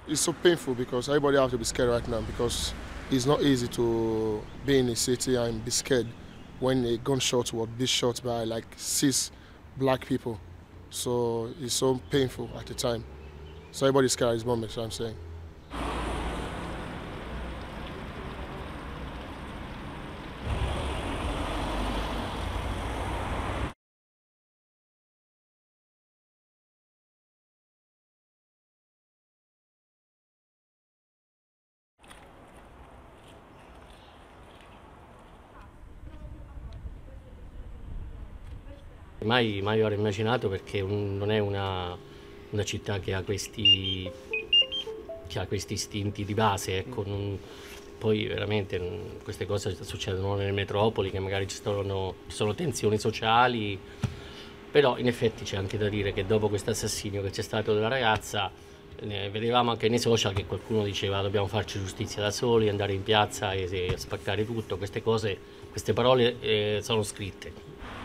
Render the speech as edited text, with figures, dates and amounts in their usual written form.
it's so painful because everybody has to be scared right now because it's not easy to be in a city and be scared when a gunshot was being shot by like 6 black people. So it's so painful at the time. So everybody's scared at this moment, so I'm saying. Mai avrei immaginato perché non è una città che ha questi istinti di base, ecco. Poi veramente queste cose succedono nelle metropoli, che magari ci sono tensioni sociali, però in effetti c'è anche da dire che dopo questo assassinio che c'è stato della ragazza, vedevamo anche nei social che qualcuno diceva dobbiamo farci giustizia da soli, andare in piazza e spaccare tutto, queste cose, queste parole sono scritte.